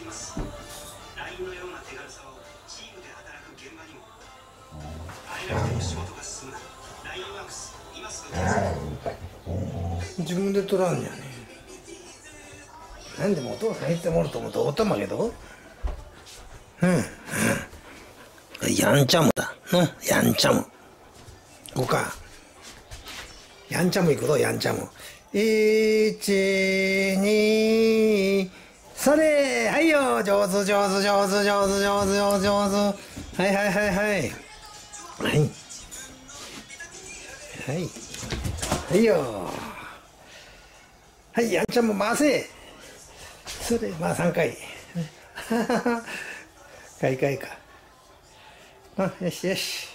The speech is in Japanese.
自分で取らんじゃねえ。なんでもお父さん言ってもらうと思うとおたまけど、やんちゃむだの、やんちゃむおかやんちゃむいくぞ、やんちゃむ。1、2、それ、はいよ、上手上手上手上手上手上手上手。はいはいはいはいはい。はいはいよ。はい、やんちゃんも回せ。それ、まあ3回。かいかいか。あ、よしよし。